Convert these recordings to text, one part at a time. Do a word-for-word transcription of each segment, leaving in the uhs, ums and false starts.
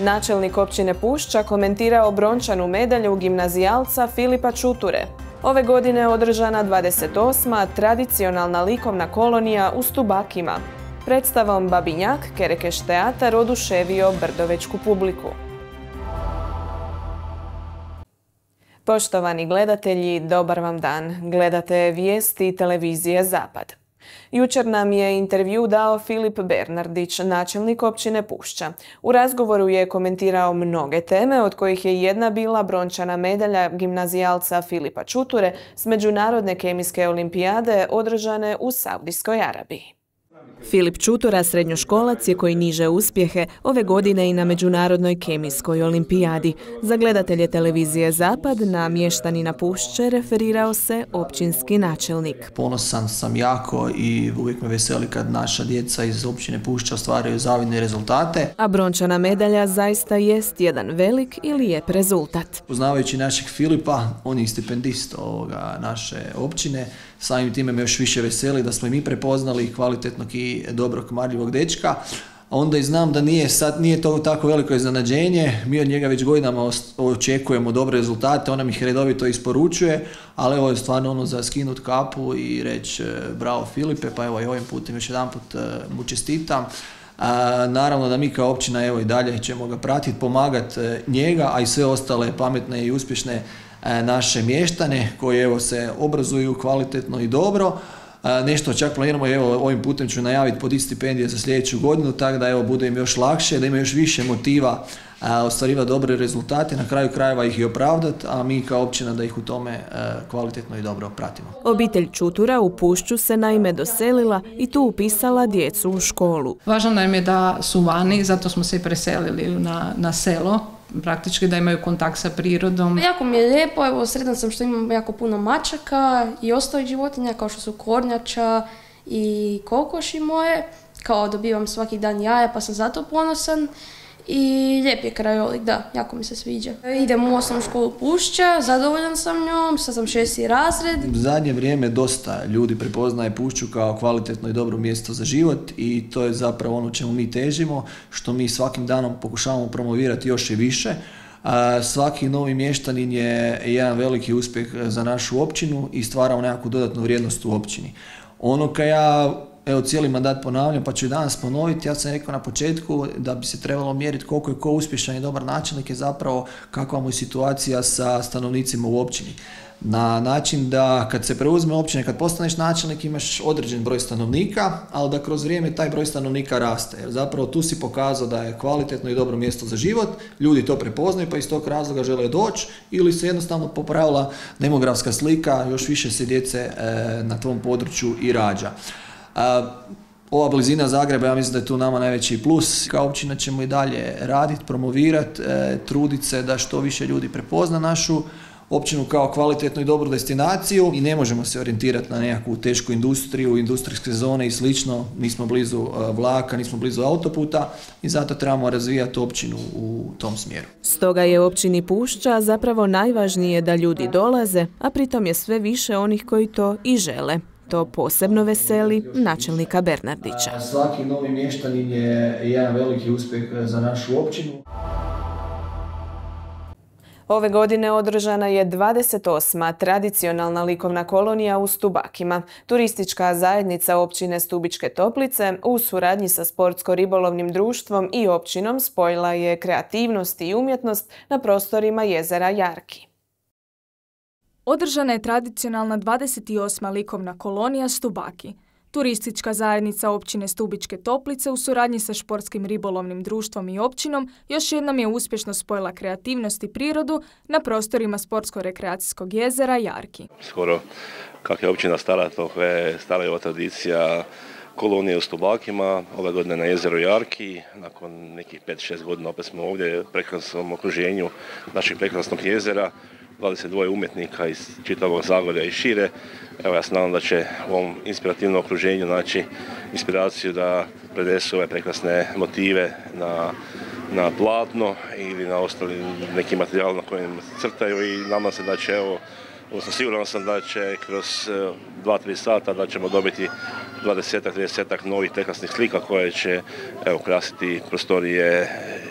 Načelnik općine Pušća komentirao brončanu medalju gimnazijalca Filipa Čuture. Ove godine je održana dvadeset osma tradicionalna likovna kolonija u Stubakima. Predstavom Babinjak Kerekeš teatar oduševio brdovečku publiku. Poštovani gledatelji, dobar vam dan. Gledate vijesti televizije Zapad. Jučer nam je intervju dao Filip Bernardić, načelnik općine Pušća. U razgovoru je komentirao mnoge teme, od kojih je jedna bila brončana medalja gimnazijalca Filipa Čuture s Međunarodne kemijske olimpijade održane u Saudijskoj Arabiji. Filip Čutura srednjoškolac je koji niže uspjehe ove godine i na Međunarodnoj kemijskoj olimpijadi. Za gledatelje televizije Zapad na mještanina Pušće referirao se općinski načelnik. Ponosan sam jako i uvijek me veseli kad naša djeca iz općine Pušća ostvaruju zavidne rezultate. A brončana medalja zaista jest jedan velik i lijep rezultat. Poznavajući našeg Filipa, on je stipendist ovoga naše općine. Samim time me još više veseli da smo i mi prepoznali kvalitetnog i dobrog marljivog dečka. A onda i znam da nije, sad nije to tako veliko iznenađenje. Mi od njega već godinama očekujemo dobre rezultate, on nam ih redovito isporučuje, ali ovo je stvarno ono za skinut kapu i reći bravo Filipe, pa evo i ovim putem još jedan put mu čestitam. A, naravno da mi kao općina evo i dalje ćemo ga pratiti, pomagati njega, a i sve ostale pametne i uspješne naše mještane koji evo se obrazuju kvalitetno i dobro. Nešto čak planiramo, evo ovim putem ću najaviti pod stipendije za sljedeću godinu, tako da evo bude im još lakše, da imaju još više motiva ostvarivati dobre rezultate, na kraju krajeva ih i opravdati, a mi kao općina da ih u tome kvalitetno i dobro pratimo. Obitelj Čutura u Pušću se naime doselila i tu upisala djecu u školu. Važno nam je da su vani, zato smo se i preselili na, na selo, praktički da imaju kontakt sa prirodom. Jako mi je lijepo, evo sretna sam što imam jako puno mačaka i ostalih životinja kao što su kornjača i kokoši moje, kao dobivam svaki dan jaja pa sam zato ponosan. I lijep je krajolik, da, jako mi se sviđa. Idem u osnovnu školu Pušća, zadovoljan sam njom, sad sam šesti razred. U zadnje vrijeme dosta ljudi prepoznaje Pušću kao kvalitetno i dobro mjesto za život i to je zapravo ono čemu mi težimo, što mi svakim danom pokušavamo promovirati još i više. Svaki novi mještanin je jedan veliki uspjeh za našu općinu i stvaramo nekakvu dodatnu vrijednost u općini. Ono kad ja Evo cijeli mandat ponavljam, pa ću i danas ponoviti. Ja sam rekao na početku da bi se trebalo mjeriti koliko je ko uspješan i dobar načelnik je zapravo kakva mu je situacija sa stanovnicima u općini. Na način da kad se preuzme općina, kad postaneš načelnik imaš određen broj stanovnika, ali da kroz vrijeme taj broj stanovnika raste. Jer zapravo tu si pokazao da je kvalitetno i dobro mjesto za život, ljudi to prepoznaju pa iz tog razloga žele doći ili se jednostavno popravila demografska slika, još više se djece e, na tom području i rađa. A, ova blizina Zagreba, ja mislim da je tu nama najveći plus. Kao općina ćemo i dalje raditi, promovirati, e, truditi se da što više ljudi prepozna našu općinu kao kvalitetnu i dobru destinaciju i ne možemo se orijentirati na nekakvu tešku industriju, industrijske zone i slično. Nismo blizu e, vlaka, nismo blizu autoputa i zato trebamo razvijati općinu u tom smjeru. Stoga je općini Pušća zapravo najvažnije da ljudi dolaze, a pritom je sve više onih koji to i žele. To posebno veseli načelnika Bernardića. Svaki novi mještanin je jedan veliki uspjeh za našu općinu. Ove godine održana je dvadeset osma tradicionalna likovna kolonija u Stubakima. Turistička zajednica općine Stubičke Toplice u suradnji sa Sportsko-ribolovnim društvom i općinom spojila je kreativnost i umjetnost na prostorima jezera Jarki. Održana je tradicionalna dvadeset osma likovna kolonija Stubaki. Turistička zajednica općine Stubičke Toplice u suradnji sa Športskim ribolovnim društvom i općinom još jednom je uspješno spojila kreativnost i prirodu na prostorima Sportsko-rekreacijskog jezera Jarki. Skoro kak je općina stara, to je stara je ova tradicija kolonije u Stubakima, ove godine na jezeru Jarki. Nakon nekih pet šest godina opet smo ovdje u prekrasnom okruženju našeg prekrasnog jezera. dvadeset dva umjetnika iz čitavog Zagorja i šire. Evo ja se nadam da će u ovom inspirativnom okruženju naći inspiraciju da prenesu ove prekrasne motive na, na platno ili na ostali neki materijal na kojem crtaju i nadam se da će, evo, odnosno siguran sam da će kroz dva tri sata da ćemo dobiti dvadeset trideset novih prekrasnih slika koje će, evo, krasiti prostorije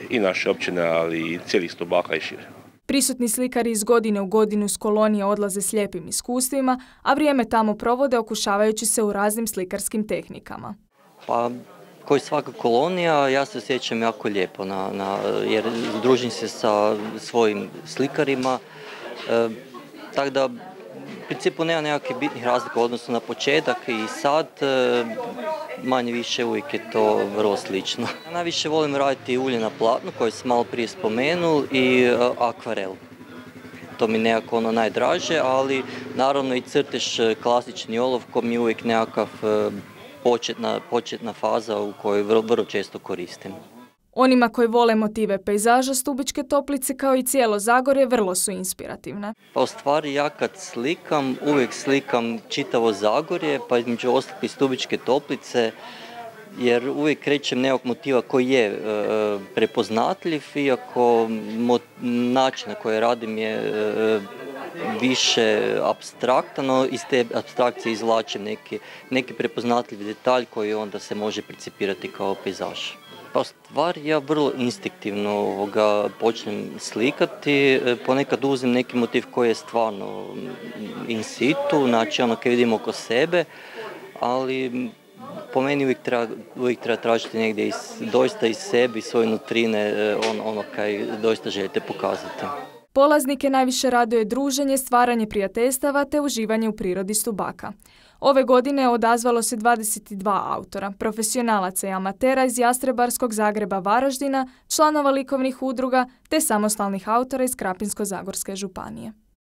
i naše općine, ali i cijelih Stubaka i šire. Prisutni slikari iz godine u godinu s kolonije odlaze s lijepim iskustvima, a vrijeme tamo provode okušavajući se u raznim slikarskim tehnikama. Pa, kao i svaka kolonija, ja se osjećam jako lijepo, na, na, jer družim se sa svojim slikarima, e, tako da u principu nema nekakvih bitnih razlika u odnosu na početak i sad, e, manje više uvijek je to vrlo slično. Najviše volim raditi ulje na platnu koje sam malo prije spomenul i e, akvarel. To mi je nekako ono najdraže, ali naravno i crtež klasični olovko mi je uvijek nekakav e, početna, početna faza u kojoj vrlo, vrlo često koristim. Onima koji vole motive pejzaža Stubičke Toplice kao i cijelo Zagorje vrlo su inspirativne. Pa u stvari ja kad slikam, uvijek slikam čitavo Zagorje, pa između ostalog i Stubičke Toplice, jer uvijek krećem nekog motiva koji je e, prepoznatljiv, iako mo, način na koji radim je e, više apstraktan, no iz te apstrakcije izvlačim neki, neki prepoznatljiv detalj koji onda se može percipirati kao pejzaž. Pa stvari ja vrlo instinktivno ovoga počnem slikati, ponekad uzim neki motiv koji je stvarno in situ, znači ono kad vidim oko sebe, ali po meni uvijek treba, uvijek treba tražiti negdje iz, doista iz sebe, iz svoje nutrine, on, ono kaj doista želite pokazati. Polaznike najviše raduje druženje, stvaranje prijateljstava te uživanje u prirodi Stubaka. Ove godine odazvalo se dvadeset dva autora, profesionalaca i amatera iz Jastrebarskog, Zagreba, Varaždina, članova likovnih udruga te samostalnih autora iz Krapinsko-zagorske županije.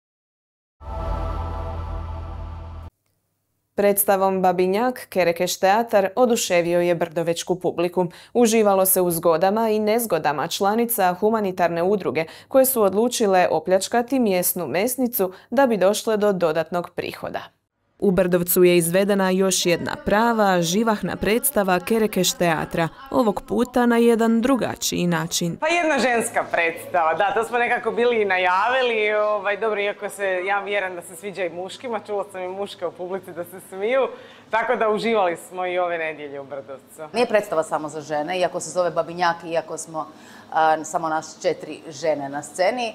Predstavom Babinjak Kerekeš teatar oduševio je brdovečku publiku. Uživalo se u zgodama i nezgodama članica humanitarne udruge koje su odlučile opljačkati mjesnu mesnicu da bi došle do dodatnog prihoda. U Brdovcu je izvedena još jedna prava, živahna predstava Kerekeš teatra, ovog puta na jedan drugačiji način. Pa jedna ženska predstava, da, to smo nekako bili i najavili. Ovaj, dobro, iako se, ja vjerujem da se sviđa i muškima, čula sam i muške u publici da se smiju, tako da uživali smo i ove nedjelje u Brdovcu. Nije predstava samo za žene, iako se zove Babinjak, iako smo a, samo nas četiri žene na sceni,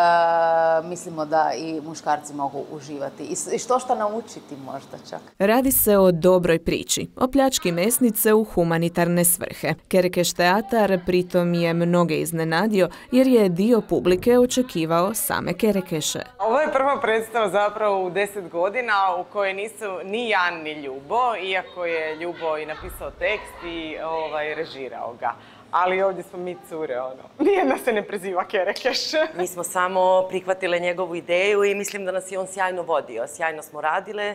a, mislimo da i muškarci mogu uživati i, i što što naučiti možda čak. Radi se o dobroj priči, o pljački mesnice u humanitarne svrhe. Kerekeš teatar pritom je mnoge iznenadio jer je dio publike očekivao same Kerekeše. Ovo je prva predstava zapravo u deset godina u kojoj nisu ni Jan ni Ljubo, iako je Ljubo i napisao tekst i ovaj, režirao ga. Ali ovdje smo mi cure, ono. Nijedna se ne preziva Kerekeš. Mi smo samo prihvatile njegovu ideju i mislim da nas je on sjajno vodio. Sjajno smo radile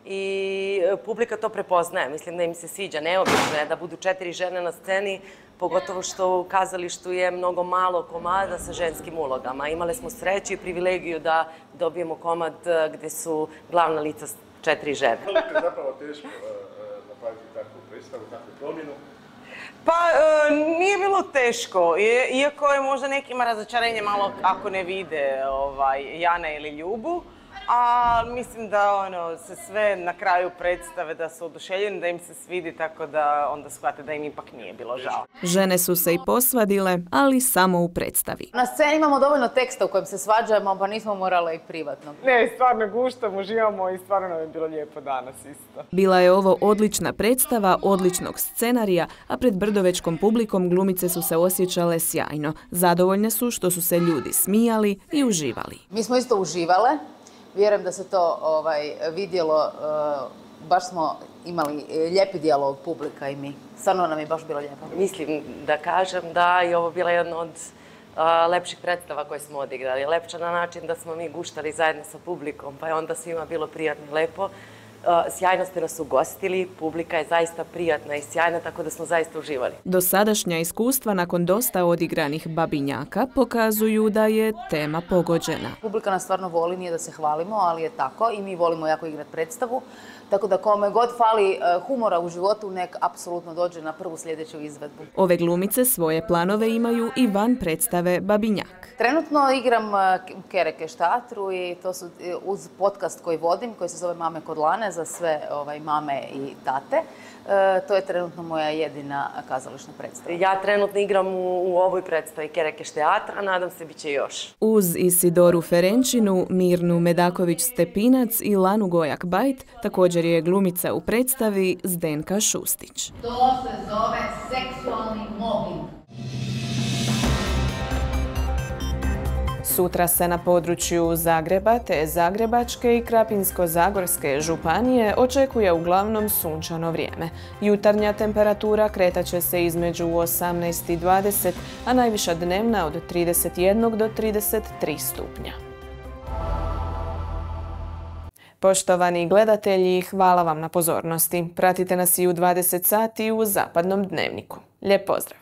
i publika to prepoznaje. Mislim da im se sviđa. Neobično je da budu četiri žene na sceni, pogotovo što u kazalištu je mnogo malo komada sa ženskim ulogama. Imale smo sreću i privilegiju da dobijemo komad gdje su glavna lica četiri žene. Koliko je zapravo teško napraviti takvu predstavu, takvu promjenu? Pa e, nije bilo teško, iako je možda nekima razočarenje malo ako ne vide ovaj, Jana ili Ljubu. A mislim da ono, se sve na kraju predstave da su oduševljeni, da im se svidi, tako da onda shvate da im ipak nije bilo žao. Žene su se i posvadile, ali samo u predstavi. Na sceni imamo dovoljno teksta u kojem se svađamo, pa nismo morale i privatno. Ne, stvarno guštamo, uživamo i stvarno nam je bilo lijepo danas isto. Bila je ovo odlična predstava, odličnog scenarija, a pred brdovečkom publikom glumice su se osjećale sjajno. Zadovoljne su što su se ljudi smijali i uživali. Mi smo isto uživale. Vjerujem da se to ovaj, vidjelo, uh, baš smo imali lijepi dijalog publika i mi. Stvarno nam je baš bilo lijepo. Mislim da kažem da je ovo bila jedna od uh, lepših predstava koje smo odigrali. Lepša na način da smo mi guštali zajedno sa publikom, pa je onda svima bilo prijatno i lepo. Uh, sjajno ste nas ugostili, publika je zaista prijatna i sjajna, tako da smo zaista uživali. Dosadašnja iskustva nakon dosta odigranih Babinjaka pokazuju da je tema pogođena. Publika nas stvarno voli, nije da se hvalimo, ali je tako i mi volimo jako igrati predstavu. Tako da kome god fali humora u životu, nek apsolutno dođe na prvu sljedeću izvedbu. Ove glumice svoje planove imaju i van predstave Babinjak. Trenutno igram u Kerekeš teatru i to su uz podcast koji vodim, koji se zove Mame kod Lane. za sve ovaj, mame i tate. E, to je trenutno moja jedina kazališna predstava. Ja trenutno igram u, u ovoj predstavi Kerekeš teatra, a nadam se bit će još. Uz Isidoru Ferenčinu, Mirnu Medaković-Stepinac i Lanu Gojak-Bajt također je glumica u predstavi Zdenka Šustić. To se zove seksualni mobbing. Sutra se na području Zagreba te Zagrebačke i Krapinsko-zagorske županije očekuje uglavnom sunčano vrijeme. Jutarnja temperatura kretat će se između osamnaest i dvadeset, a najviša dnevna od trideset jedan do trideset tri stupnja. Poštovani gledatelji, hvala vam na pozornosti. Pratite nas i u dvadeset sati u Zapadnom dnevniku. Lijep pozdrav!